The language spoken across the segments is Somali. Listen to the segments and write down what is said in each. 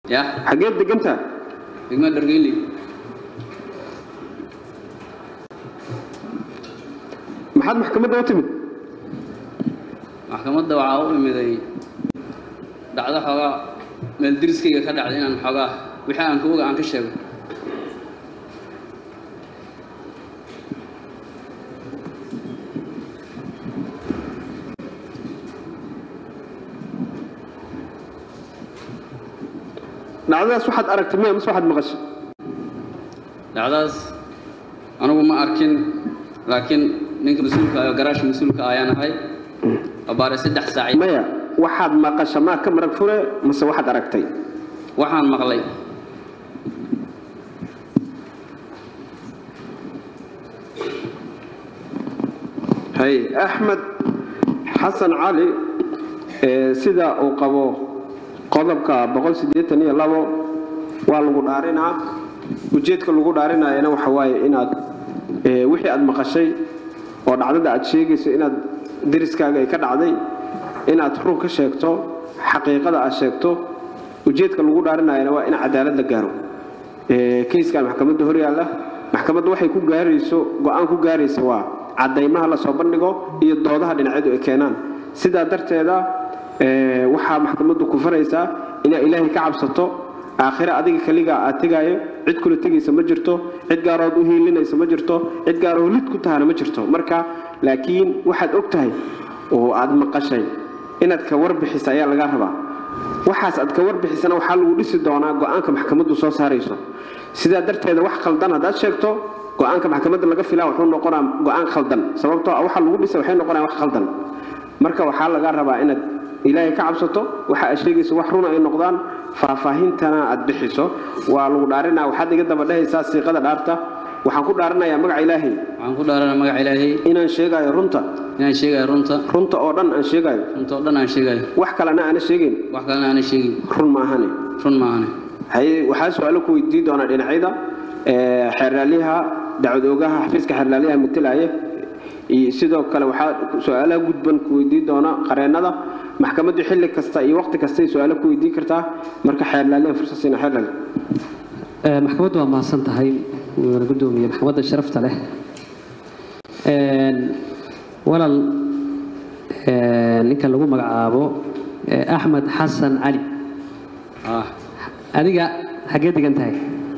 يا حاجات دقنتها دقمة درقيلي محد محكمة دوتمد محكمة وعاو مدي دعدا حوغا من درسكي كدعدين ان حوغا وحي ان كوغا ان كشيغو دعداس waxaad aragtay ma waxaad maqashay دعداس anigu ma arkin laakiin ninka mas'uulka ah garaash mas'uulka ayaan ahay abaare 3 saac maya waxaad maqashay ma ka marag fure mise waxaad aragtay waxaan maqlay hay Ahmed Hassan Ali sida uu qabo qodobka 182 waa lagu dhaarinaa ujeedka lagu dhaarinayna waxa waaye inaad wixii aad maqashay oo dhacdada aad sheegayso inaad diriskaaga ay ka dhacday inaad run ka sheegto xaqiiqada aad sheegto ujeedka lagu dhaarinayna waa in cadaalad la gaaro kiiskan maxkamadda hor yaalla maxkamaddu waxay ku gaarayso go'aan ku gaarayso waa cadeymaha la soo bandhigo iyo doodaha dhinacyadu ay keenaan sida darteeda waxa maxkamaddu ku faraysaa in Ilaahay ka cabsato aakhira adiga kaliga aad tagayo cid kula tagaysa ma jirto cid gaarood u hiilinaysa ma jirto cid gaaroo lid ku tahana ma jirto marka laakiin waxaad ogtahay oo aad maqashay inaad ka warbixisa ayaa laga rabaa waxaas aad ka warbixisana waxa lagu dhisi doonaa go'aanka maxkamaddu soo saarayso sida darteeda wax qaldan hadaad sheegto go'aanka maxkamadda laga filaa wuxuu noqonaa go'aan qaldan sababtoo ah waxa lagu dhisay waxay noqonaa wax qaldan marka waxa laga rabaa inaad Ilaahay ka cabsato waxa ay sheegayso wax run ay noqdaan faahfaahintana aad bixiso waa lagu dhaarinaa waxaad iga daba dhahaysaa siiqada dhaarta waxaan ku dhaaranayaa magaca Ilaahay inaan sheegayo runta runta oo dhan aan sheegayo wax kalena aan sheegin run ma ahane hay waxa su'aalo ku weydiin doona dhinacyada xeerlaaliha dacwadoogaha xafiiska xeerlaaliha matalaya sidoo kale waxa su'aalaha gudban ku weydiin doona qareenada maxkamaddu xilli kasta iyo waqti kasta su'aalo ku weydiin kartaa marka xeerlaaliha fursad siina xeerlaaliha maxkamaddu waa maasan tahay gudoomiye maxkamadda sharafta leh walal ninka lagu magacaabo Ahmed Hassan Ali adiga xagee degan tahay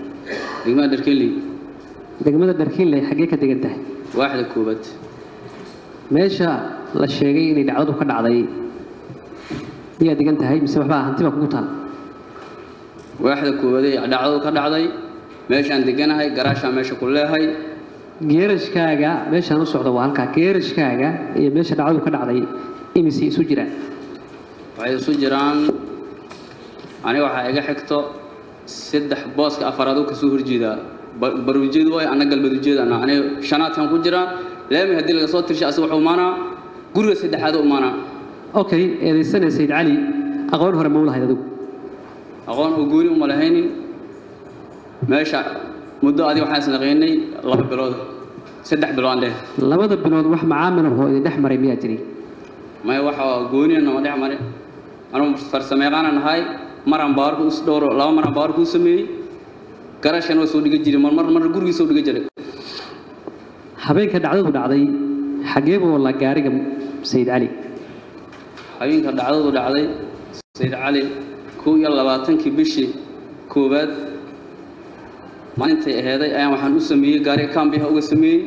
degmada Darkiinley xagee ka degan tahay waaxda koobad meesha la sheegay in dhacdadu ka dhacday iyo degan tahay mise waxba hantiba kugu taal waaxda koobad ee dhacdadu ka dhacday meeshaan deganahay garaasha meesha ku leeyahay geerashkaaga meeshaan u socdo waa halka geerashkaaga iyo meesha dhacdadu ka dhacday imisi isu jiraan waxay isu jiraan aniga waxa iga xigto 3 booska afaraad oo ka soo horjeeda baruujeedu way anaga galbeedujeedana aniga shanaadkan ku jira leemi hadii laga soo tirshay asoo wuxuu maana guriga saddexaad u maana okay eedaysan Said Ali aqoon hore ma u lahayd adigu aqoon oo gooni uma lahaynin meesha muddo adiga waxaan isnaqeynay 2 bilood 3 bilood leh 2 bilood wax macaamil oo idin dhex maray miyaa jiray ma waxa gooni ma dhex maray anu farsameeyaan ahay maran baarku is dhowr 2 maran baarku sameeyay garashan oo soo dhiga jiray mar guriga soo dhiga jiray habeenka dhacdadu dhacday xageebo la gaariga Said Ali habeenka dhacdadu dhacday Said Ali 22 bishii koobaad maalintii ahayd ayaan waxaan u sameeyay gaari kambiga uga sameeyay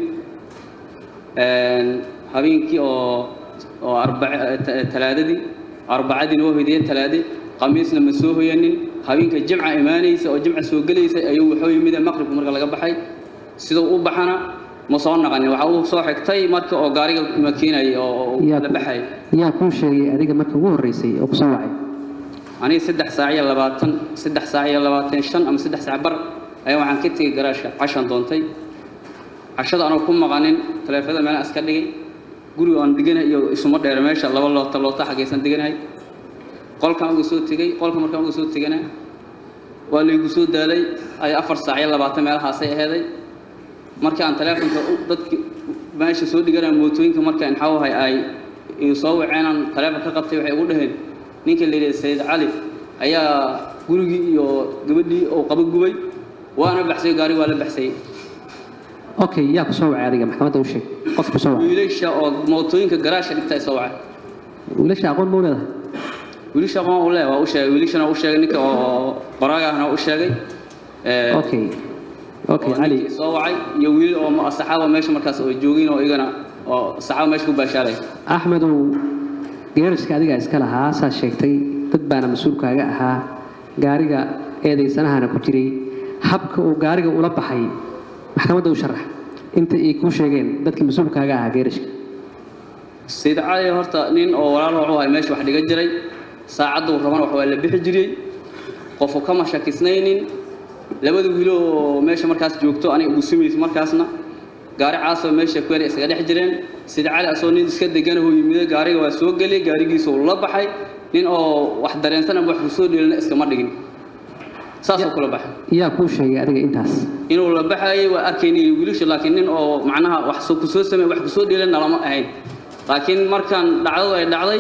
habeenkii oo arbacadii loo hidiyay talaadi qamiisna ma soo hoyanin habeenka jimca imaanaysa oo jimca soo galaysa ayuu wuxuu yimid maqribka marka laga baxay sidoo u baxana ma soo naqan waxa uu soo xigtay marka oo gaariga makiinay oo la baxay yaa ku sheegay adiga marka ugu horeysay oo ku soo wacay ani 3 saac iyo 25 ama 3 saac bar ayaa waxaan ka tagay garaashka cashan doontay cashada anoo ku maqanin taleefada meel aska dhigay guriga aan diganahay iyo isuma dheer meesha laba loota xageysan diganahay qolkan ugu soo tagay qolka markaan ugu soo tagana waa la igu soo daalay ay 4 saac iyo 20 meelahaas ay aheeday markii aan taleefanka dadkii meesha soo dhiganay mootooyinka markaan xawahay ay soo waceenan taleefanka ka qabtay waxay ugu dhaheen ninka leeyahay Said Ali ayaa gurigii iyo gabadhii oo qaba gubay waana baxsay gaari waa la baxsay okay yaa ku soo wacay adiga maxkamadda u sheeg qof ku soo wacay wiilasha oo mootooyinka garaashka dhigtay soo wacay wiilasha aqoon ma u leedahay wiilasha aqoon u leeyahay waa u sheegay wiilashana u sheegay ninka oo qoraagahna u sheegay okay cali soo wacay iyo wiil oo saxaaba meesha markaas oo joogin oo igana oo saxaaba meesha ku baashaalay axmed oo geeriska adiga iska lahaa saa sheegtay dad baana mas'uulkaaga ahaa gaariga eedeysanahana ku jiray habka uu gaariga ula baxay maxkamadda u sharax inta ay ku sheegeen dadkii mas'uulkaaga ahaa geeriska Sayd Cali horta nin oo walaal wuxuu ahay meesha wax dhiga jiray saacadu rabana wax waa la bixi jiray qof kama shakisnaynin labada wiilo meesha markaas joogto aniga ugu sameeyay markaasna gaari caas oo meesha ku yaray isaga dhex jireen Sayd Cali asoo nin iska degan oo yimid gaariga waa soo galay gaarigiisa uu la baxay nin oo wax dareensan wax ku soo dheelna iska ma dhigin saasoo kula baxay yaa ku sheegay adiga intaas inuu la baxay waa arkaynay wiilasha laakiin nin oo macnaha wax soo ku soo sameeyay wax ku soo dheelna lama ahayn laakiin markaan dhacdo ay dhacday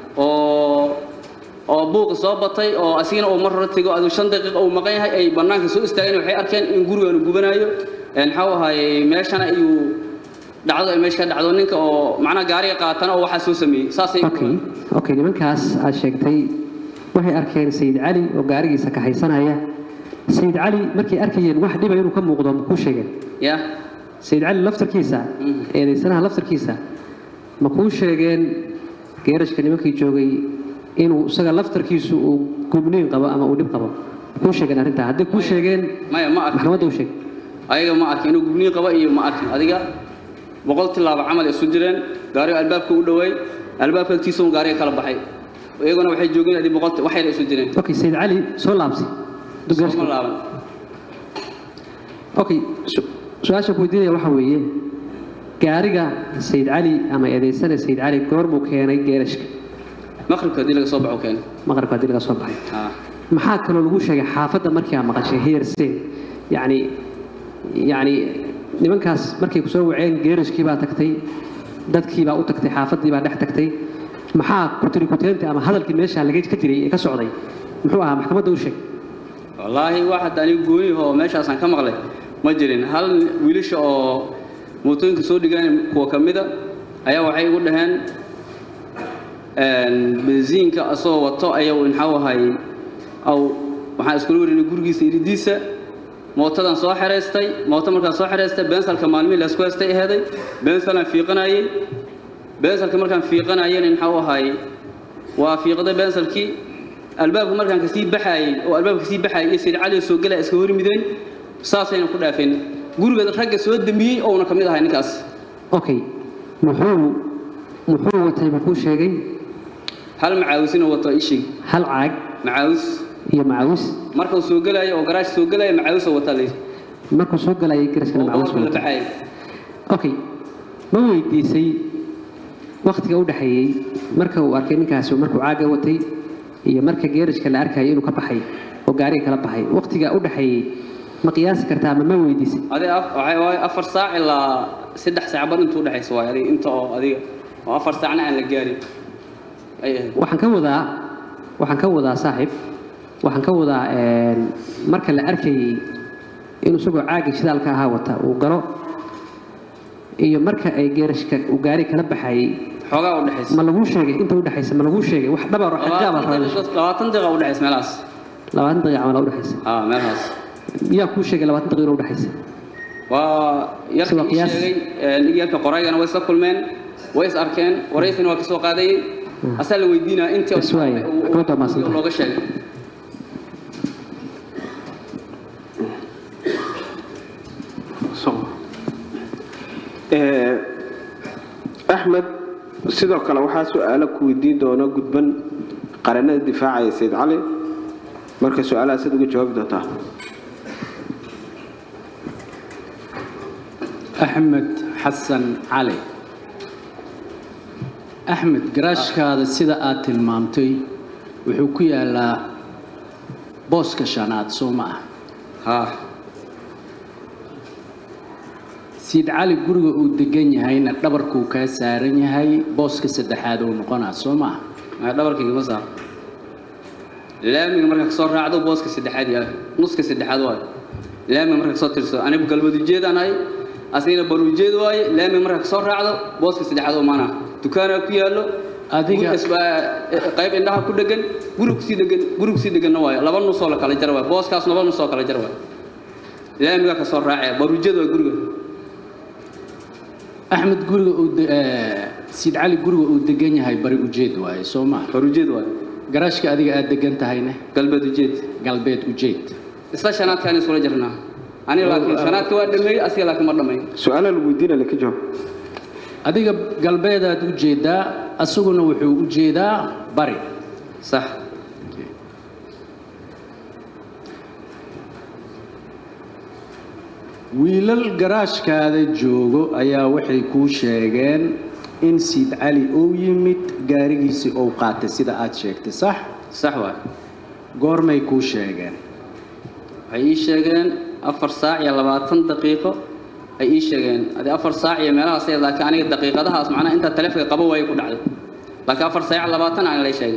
oo buuq soo batay oo asigana oo mar hore tago adu 5 daqiiqo oo maqan yahay ay banaanka soo istaageen waxay arkeen in guriga gubanayo maxaa ahay meeshana iyo dhacdo ay meesha dhacdo ninka oo macna gaariga qaatana oo waxa soo sameeyay saasay okay nimankaas aad sheegtay waxay arkeen Sayd Cali oo gaarigiisa ka haysanaya Sayd Cali markay arkayeen wax dhibay inuu ka muuqdo ku sheegeen Sayd Cali laftarkiisa eedeysanaha laftarkiisa ma ku sheegeen geerashka nimankii joogay inuu isaga laftarkiisu uu gubniin qabo ama uu dhib qabo ku sheegeen arinta haddii ku sheegeen ma arkin maxkamadda u sheeg ayaga ma arkin inuu gubniin qabo iyo ma arkin adiga boqol tilaabo camal isu jireen gaariga albaabka u dhaweey albaabka agtiisa uu gaariga kala baxay iyaguna waxay joogeen adii boqol waxay isu jireen okay Sayd Cali soo laabsi soo laaban okay su'aasha ku weydiinaya waxa weeye gaariga Sayd Cali ama eedeysana Sayd Cali goormuu keenay geerashka maqribka hadii laga soo baxo keen maqribka hadii laga soo baxay maxaa kaloo lagu sheegay xaafadda markii aan maqashay heersay yani nimankaas markay ku soo waceen geerashkii baa tagtay dadkii baa u tagtay xaafaddii baa dhex tagtay maxaa ku tiri ku teenta ama hadalkii meesha laga ka jiray ee ka socday muxuu ahaa maxkamadda u sheeg wallaahi waxa anigu gooni oo meeshaas aan ka maqlay ma jirin hal wiilasha oo mootooyinka soo dhigaan kuwa kamida ayaa waxay ugu dhaheen benziinka asoo wato ayaa maxaa ahay aw waxaan isku wareegnay gurigiisa iridiisa mootadan soo xareystay mooto markaan soo xareystay bensalka maalmihi la isku haystay ahaday bensalan fiiqanayay bensalka markaan fiiqanayeen maxaa ahay waa fiiqday bensalkii albaabka markaan ka sii baxayay oo albaabka sii baxayay iyo Sayd Cali soo galay iska hormideen saasayna ku dhaafeen guriga ragga soo damiyay oo na kamid ahay ninkaas okay muxuu watay ku sheegay hal macaawisina wato ishii hal caag macaawis iyo macaawis markuu soo galay oo garaash soo galay macaawis wata leey markuu soo galay garashkana macaawis wata okay ma weydiisay waqtiga u dhaxeeyay marka uu arkay ninkaas markuu caaga watay iyo marka geerashka la arkay inuu ka baxay oo gaariga kala baxay waqtiga u dhaxeeyay ma qiyaasi kartaa ma weydiisay adiga waxay 4 saac ilaa 3 saac bar intuu dhaxayso waa adiga inta oo adiga oo 4 saacna aan la gaarin waxaan ka wadaa saaxiib waxaan ka wadaa marka la arkay inuu isagoo caaga shidaalka ahaa wata uu galo iyo marka ay geerashka uu gaari kala baxay xogaa u dhaxayso ma lagu sheegay inta u dhaxayso ma lagu sheegay wax dhabar wax jaab ah 20 daqiiqo u dhaxayso meelaas 20 daqiiqo ama u dhaxayso meelaas yaa ku sheegay 20 daqiiqo u dhaxayso waa yarkii sheegay yarka qoraygana way soo kulmeen way is arkeen wareysina waa ka soo qaaday asal la weydiina intii looga sheegay أحمد sidoo kale waxaa su'aalo ku weydiin doona gudban qaranada difaacaya Sayd Cali marka su'aalaha sid uga jawaab doontaa أحمد حسن علي أحمد قراشكاada sida aad tilmaamtay wuxuu ku yaalaa booska shanaad soo ma ah Sayd Cali guriga uu degan yahayna dhabarkuu ka saaran yahay booska saddexaad oo noqonaa soo ma ah dhabarkayga ma saar laamiga marka soo raacdo booska saddexaad yaa nuska saddexaad waay laamiga marka soo tirso anigu galbeed ujeedanahay asina bar ujeed waay laamiga marka soo raacdo booska saddexaad oo maana dukaana ku yaalo adiga qayb indhaha ku dhagan guriga si dhagan waay laba nus oo la kala jar waay booskaas laba nus oo kala jar waay laamiga ka soo raacay bar ujeed waay guriga أحمد قرق سيد علي قرق ودقني هاي بري وجيد واي سوما بري وجيد واي قراش كأديك أدقنت هاينه قلبت وجيد قلبت وجيد إسلا شنات كان يسول جرنا أنا لكن شنات كواد دمي أسيا لكن مرة ماي سؤال الودين اللي كجوا أديك قلبت وجيدا أسوقنا وحو وجيدا بري صح wiilal garaashkaada joogo ayaa waxay ku sheegeen in Siid Cali uu yimid gaarigiisa oo qaatay sida aad sheegtay sax waa goormay ku sheegeen ay sheegeen 4 saac iyo 20 daqiiqo ay sheegeen adi 4 saac iyo meelahaas ay laakiin aniga daqiiqadahaas macna inta telefoonka qabo way ku dhacday laakiin 4 saac 20 aan la sheegay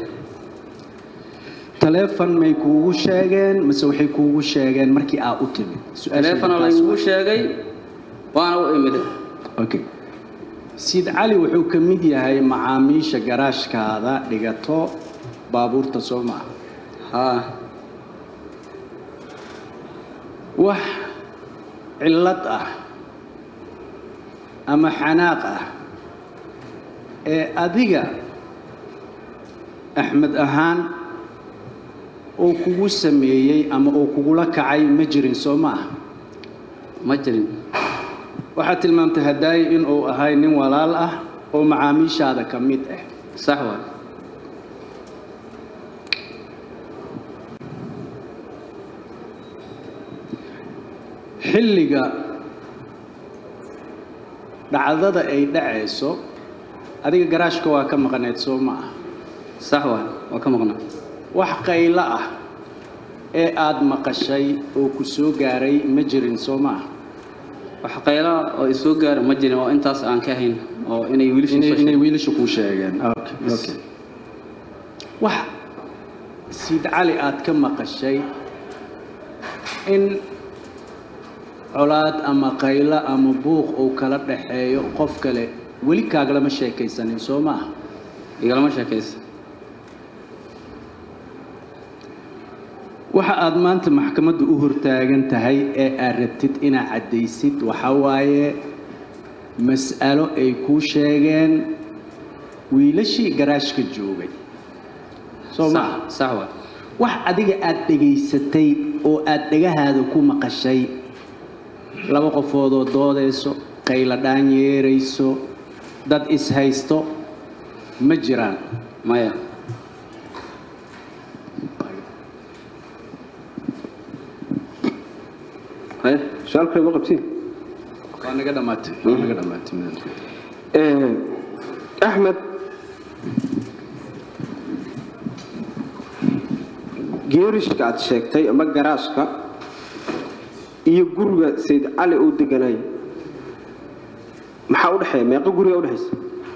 تلفون ما يكوش شاغن مسوي يكوش شاغن مركي أوتمي تلفون الله يكوش شاغي وأنا أؤمن أوكي سيد علي وحو كميديا هاي معاميش جراش كذا لقطو بابور تصومع ها وح علته أما حناقة أديقة أحمد أهان oo kugu sameeyay ama oo kugu la kacay ma jirin Soomaa ma jirin waxa tilmaamtay haday in uu ahay nin walaal ah oo macaamiishaada kamid ah sax waa xilliga dhacdada ay dhacayso adiga garaashka waa ka maqnayd Soomaa sax waa ka maqnaa wax qayla ah ee aad maqashay oo ku soo gaaray ma jirin Soomaa wax qayla oo soo gaaray ma jirin oo intaas aan ka hayn oo inay wiilashu ku sheegeen okay wax Siid Cali aad ka maqashay in colaad ama qayla ama buuq oo kala dhaxeeyo qof kale wali kaaga ma sheekaysanin Soomaa igalama sheekaysan waxa aad maanta maxkamadda u hortaagan tahay ee aad rabtid inaad cadaysid waxa waaye mas'alo ay ku sheegeen wiilashii garaashka joogay Soomaa sax waa wax adiga aad dhageysatay oo aad dhagahaada ku maqashay laba qofood oo doodayso qayla dhaan yeerayso dad is haysto ma jiraan maya سؤال كذا قبتين. أنا قد مات. أحمد جيرش قاعد شيكتي أما جراشكا يقول سيد علي أود جناي محاول حياة ما يقول يقول حس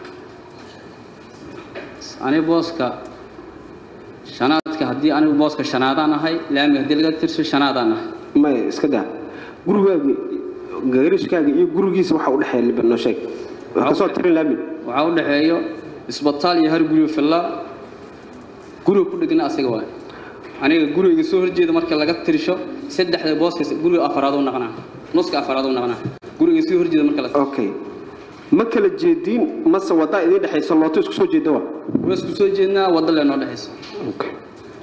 أنا بوسكا شناتك هدي أنا بوسكا شنادانا هاي لا مهدي لقى ترسل شنادانا ما إسكده gurigaaga gaarishkaaga iyo gurigiisa waxa u dhaxeeya libano sheeg waxa soo tirin laamin waxa u dhaxeeyo isbitaal iyo har guriga filla guriga ku dhigna asaga waa aniga guriga soo horjeeda marka laga tirisho saddexda booska guriga afaraad u naqnaa nuska afaraad u naqnaa guriga soo horjeeda marka la okay ma kala jeedin ma sawada idin dhaxayso looto isku soo jeedo waa isku soo jeednaa wada leeno dhaxayso okay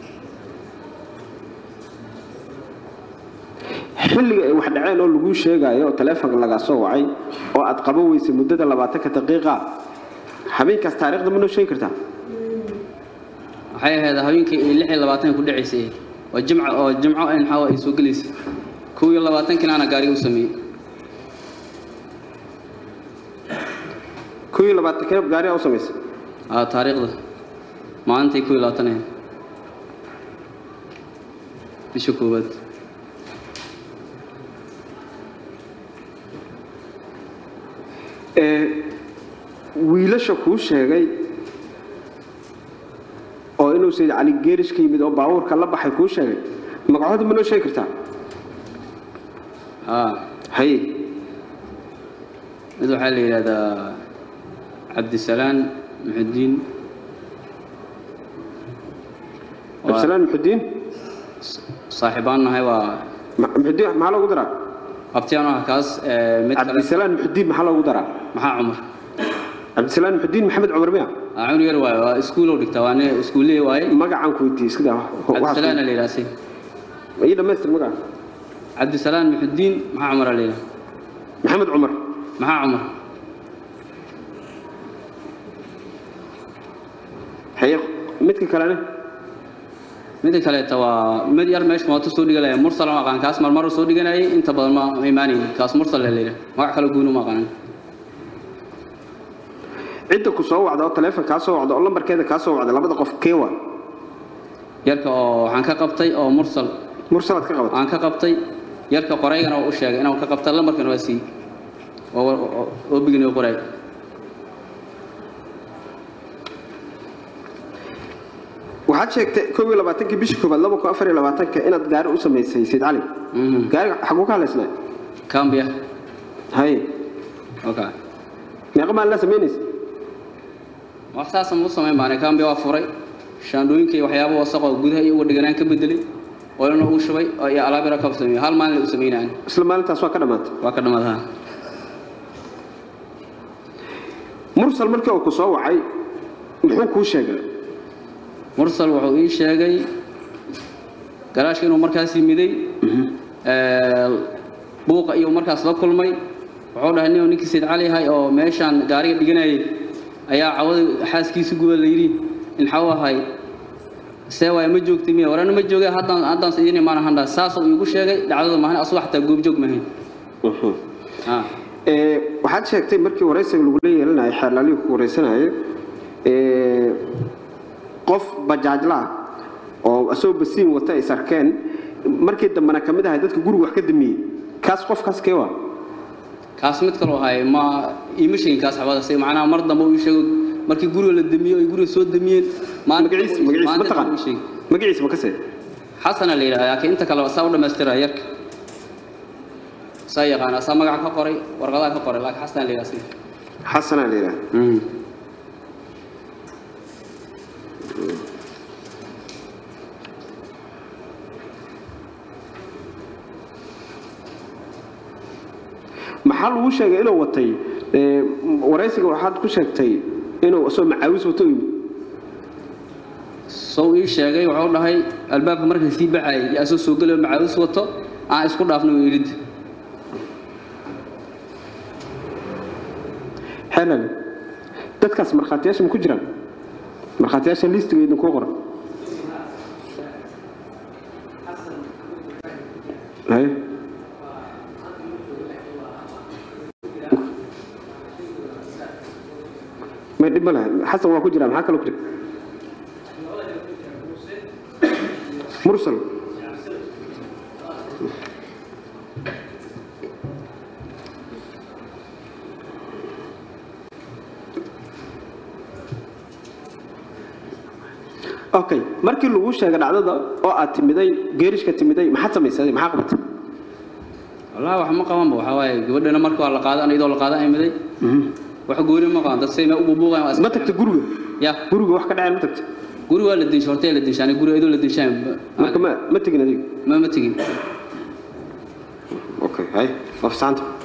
xilliga ay wax dhaceen oo lagu sheegayo telefoonka laga soo wacay oo aad qabo weysay muddada 20 daqiiqo habeenkaas taariikhda ma noo sheegi kartaa waxay ahayd habeenkii 26 ku dhaceysay oo jimco aan xawa ay soo galeysay 22 kana gaari u sameeyay 22 kana gaari u sameysay taariikhda maanta 22 bisha koobaad wiilasha ku sheegay oo inuu سيد علي جيرش كي بدأ باور كلا بحكوش يعني مقعد منو شيء كرتا هاي مدو حالي هذا عبد السلام محي الدين عبد السلام محي الدين صاحباننا هاي محي الدين ما له قدرة أبتيانو هكاس عبد السلام محي الدين ما له قدرة محا عمر عبد السلام محي الدين محمد عمر بيها عمر يروى اسكولو دكتواني اسكولي واي مقع عن كويتيس كده عبد السلام اللي راسي ايه لما يستر مقع عبد السلام محي الدين محا عمر عليه محمد عمر محا عمر حيق متك كلامه midda kale waa mid yar meesh ma soo dhigay mursal ma qaan kaas mar soo dhiganay inta badan ma iimaani kaas mursal leeyahay wax kala goonu ma qaan inta ku soo wacdo telefoon ka soo wacdo lambarkeeda ka soo wacdo labada qof keewa yarka oo waxaan ka qabtay oo mursal ka qabtay aan ka qabtay yarka qoraygana oo u sheegay inaan ka qabtay lambarkana waa sii oo bigina qoray waxaad sheegtay 22 bishii koobaad 2024 inaad gaari u sameysay Said Ali gaari xaqu ka haleysnaa Cambia hay okay meeqa ma la sameeyay wax saas ma sameeyay maana Cambia waa furay shaandooyinka iyo waxyaabo wasaq oo gudaha iyo wadhiganaan ka bedelay oo inuu u shubay oo ay alaab yar ka fahmay hal maalin u sameeyaan isla maalintaas waa ka dhamaatay mursal markii uu ku soo wacay muxuu ku sheegay mursal wuxuu ii sheegay garaashka inuu markaas yimiday buuqa iyo markaas la kulmay wuxuu dhahay ninkii Said Ali hay oo meeshan gaariga dhiganay ayaa cawada xaaskiisa gubal leeyri in xawahay seeway ma joogtay miya warana ma joogay haddaan sidii maana handa saas uu igu sheegay dhacdada maahan aswaxta goob joog maahan waxaad sheegtay markii wareysiga lagu leeyahay xalali ku wareysanay qof bajaajla oo asoo basiin wata ay sarkeen markii dambana kamid ahay dadka guriga wax ka damiyay kaas qofkaas keewa kaas mid kale oo hay ma iimashin kaas xabada say macna mar dambe uu sheego markii guriga la damiyo ay guriga soo damiyeen magaciis ma ka see xasan la yiraahdo inta kale waa soo dhameystira yarka sayaqaan asa magac ka qoray warqadaha ka qoray laakiin xasan la yiraahdo xasan la yiraahdo maxaa lagu sheegay inuu watay wareysiga waxaad ku sheegtay inuu soo macaawis wato soo ii sheegay wuxuu dhahay albaabka markii si baxay yaa soo galay macaawis wato aan isku dhaafno weelid xalal dadkaas marxaatiyaasha ma ku jiraan marxaatiyaasha listigeedu ku qoran hay ما دي مالها حسن واكو جرا maxaa kale ku jira mursal okay markii lagu sheegay dhacdada oo aad timiday geerishka timiday maxaa sameysay maxaa qabatay wallahi wax ma qaban waxa waaye gabadhana markii waa la qaadan iyadoo la qaadan ay miday wax goori ma qaan dad sayma u buuqaan ma tagta guriga ya guriga wax ka dhacay ma tagta guriga la diisho hortay la diishaan guriga idoo la diishaan marka ma tagin adiga ma tagin okay hay afsanta